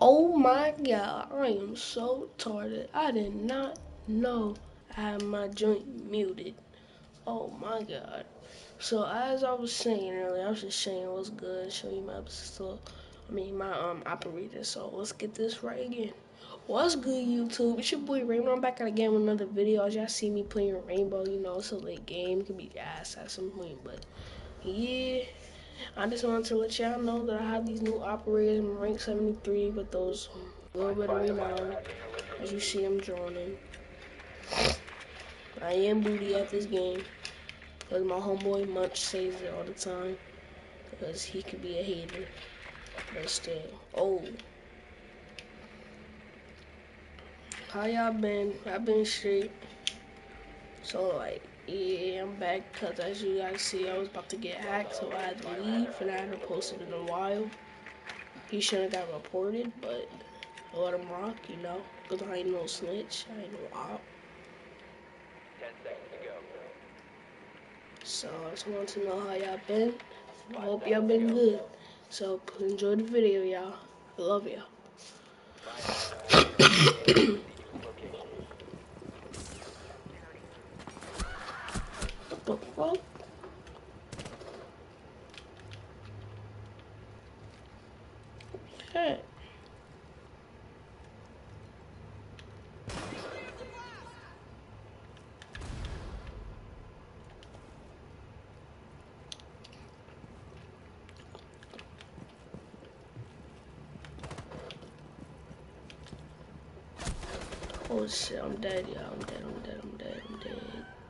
Oh my god, I am so retarded. I did not know I had my joint muted. Oh my god. So as I was saying earlier, I was just saying what's good, show you my episode. My operator. So let's get this right again. What's good, YouTube? It's your boy Rainbow. I'm back again with another video. As y'all see me playing Rainbow, you know it's a late game. It could be ass at some point, but yeah. I just wanted to let y'all know that I have these new operators in rank 73 with those little bit of renown. As you see, I'm joining. I am booty at this game because my homeboy Munch says it all the time because he could be a hater, but still. Oh, how y'all been? I've been straight. So like, yeah, I'm back because as you guys see, I was about to get hacked, so I had to leave and I haven't posted in a while. He shouldn't have got reported, but I let him rock, you know, because I ain't no snitch, I ain't no op. 10 seconds to go. So I just want to know how y'all been. I hope y'all been good. So enjoy the video, y'all. I love y'all. What the fuck? Hey. Oh shit, I'm dead, y'all. I'm dead, I'm dead, I'm dead, I'm dead.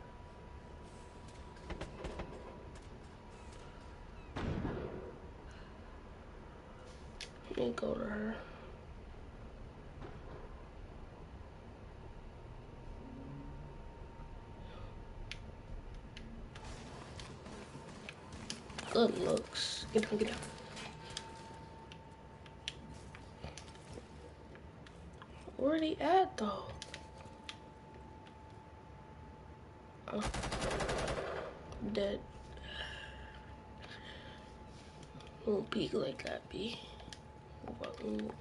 Let me go to her. Good looks. Get down, get down. Where he at though? Oh, dead. Don't peek like that, B. Move up, move up.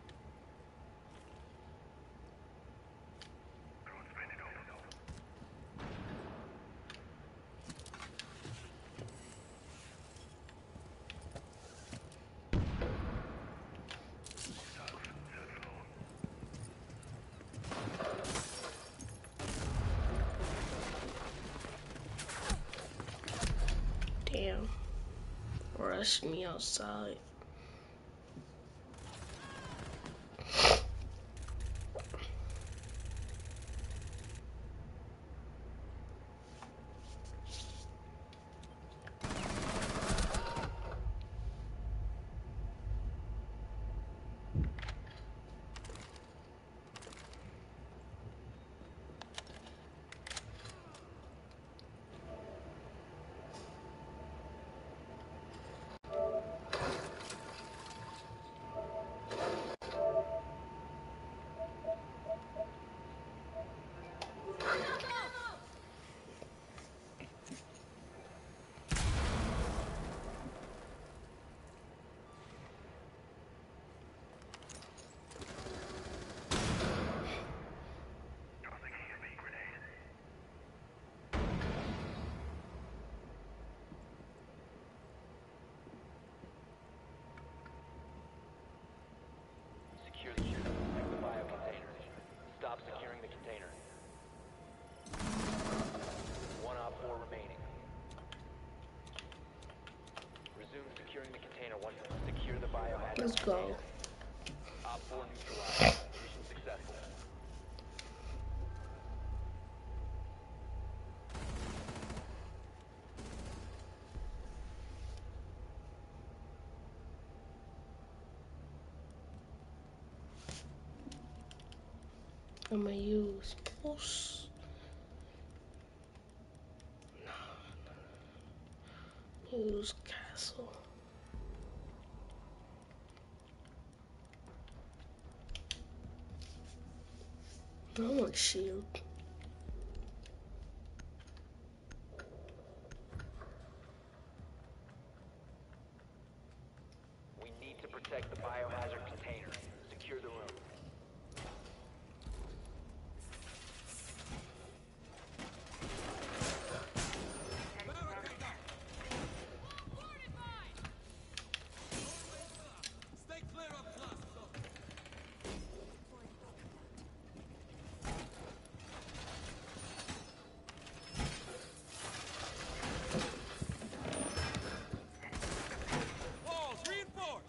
Damn. Rush me outside. Secure the bio container. Stop securing the container. One op 4 remaining. Resume securing the container once secure the biohazard Let's go. container. Op 4 neutralized. Mission successful. I'm gonna use pulse. Use castle. I want shield. We need to protect the biohazard container. secure the room. Stay clear of cluster. Walls reinforced.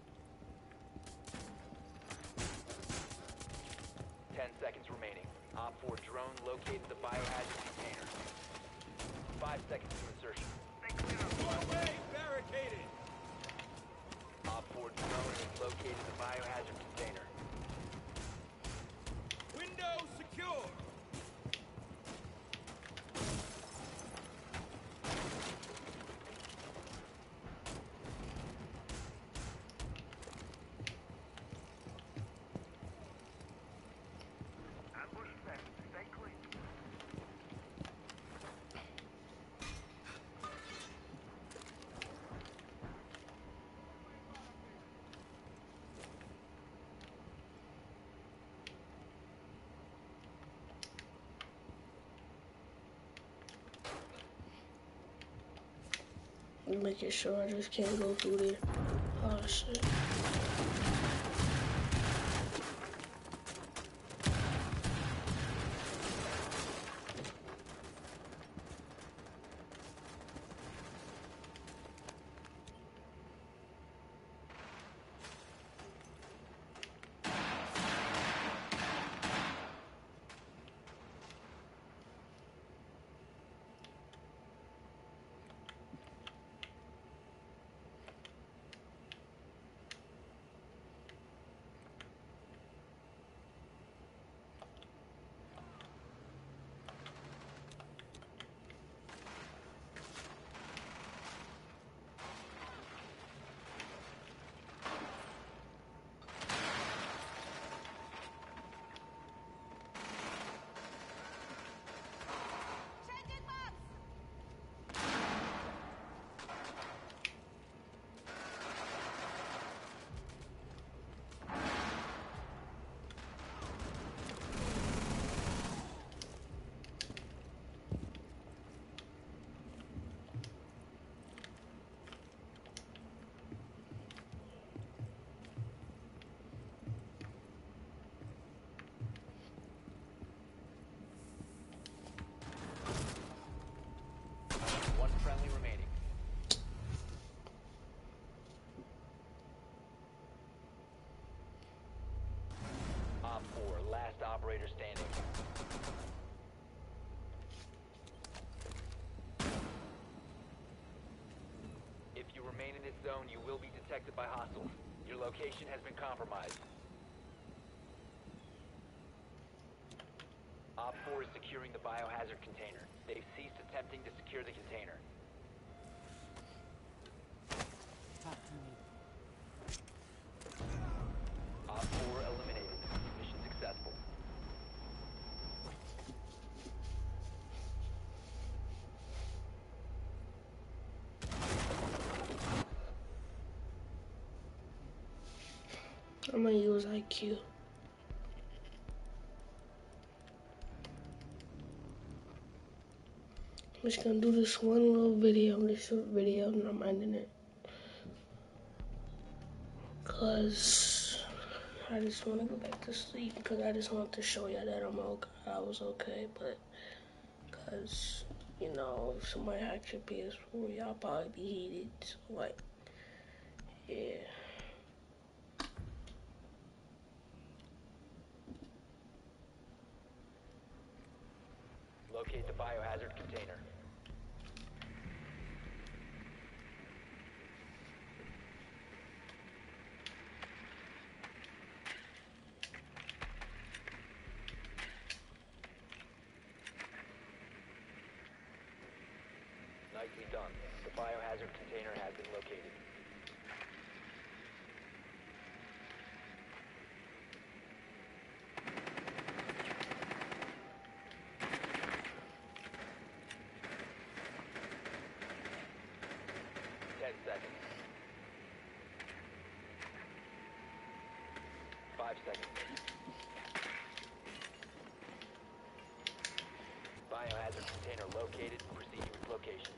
10 seconds remaining. Op 4 drone located the biohazard container. 5 seconds to insertion. Doorway barricaded. Op 4 drone has located the biohazard container. Window secure. Making sure I just can't go through there. Oh shit. One friendly remaining. Op 4, last operator standing. If you remain in this zone, you will be detected by hostiles. Your location has been compromised. Op 4 is securing the biohazard container. They've ceased attempting to secure the container. Op 4 eliminated. Mission successful. I'm gonna use IQ. I'm just gonna do this one little video, this short video, and I'm ending it. Cause I just wanna go back to sleep, because I just want to show you that I'm okay. I was okay, but cause, you know, if somebody hacked your PS4, y'all probably be heated. So, like, yeah. Locate the biohazard container. Nicely done. The biohazard container has been located. 5 seconds. Biohazard container located. Proceed to its location.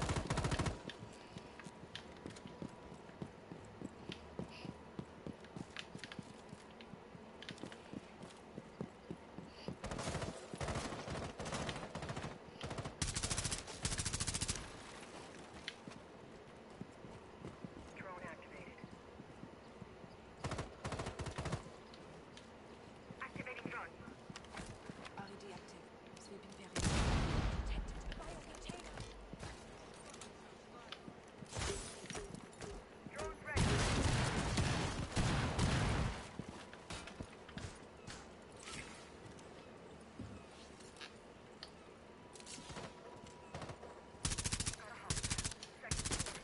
Drone activated. Activating drone. RED active. Sweeping perimeter. Detected. Biocontainer. Drone's ready. Got a hostile. Second floor.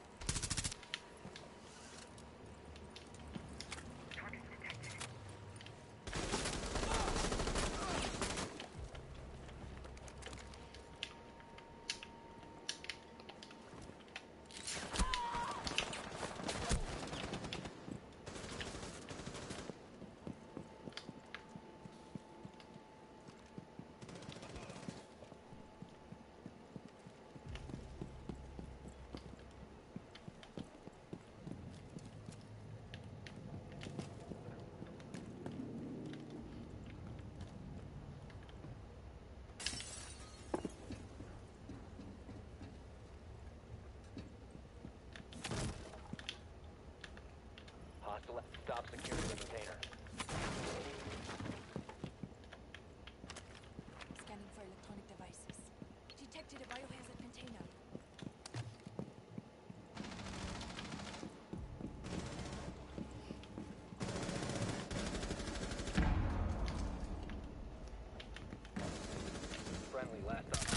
Targets detected. Hostile. Stop securing the container. Scanning for electronic devices. Detected a biohazard container. Friendly, last op.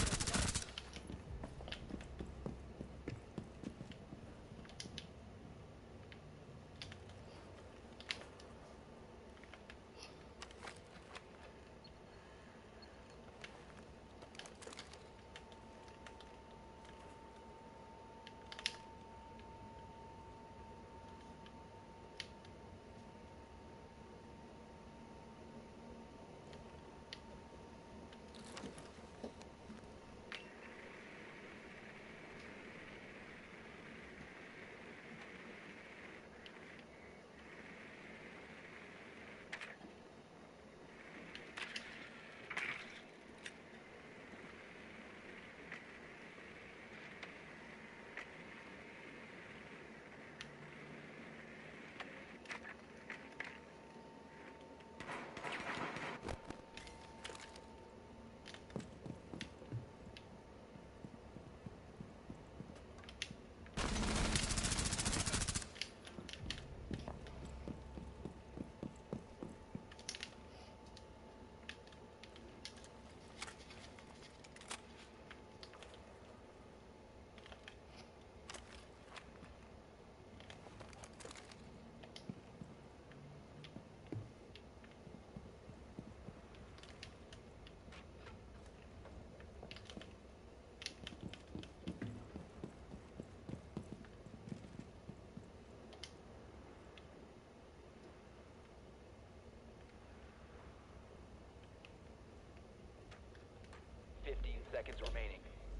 Seconds remaining.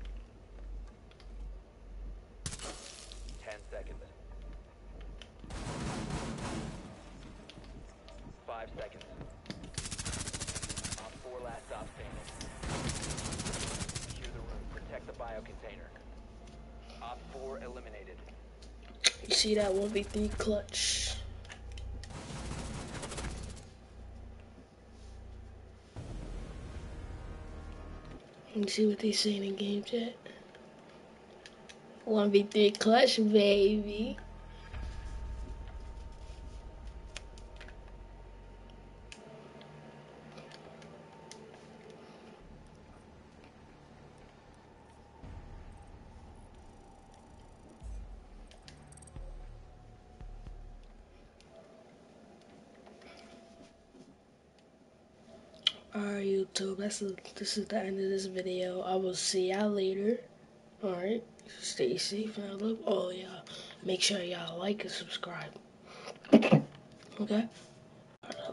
10 seconds. 5 seconds. Op 4 last stop standing. Secure the room. Protect the biocontainer. Op 4 eliminated. You see that 1v3 clutch? You see what they saying in game chat? 1v3 clutch, baby. Alright, YouTube, this is the end of this video. I will see y'all later. Alright, stay safe and I love all y'all. Make sure y'all like and subscribe. Okay?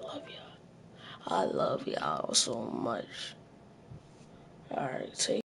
I love y'all so much. Alright, take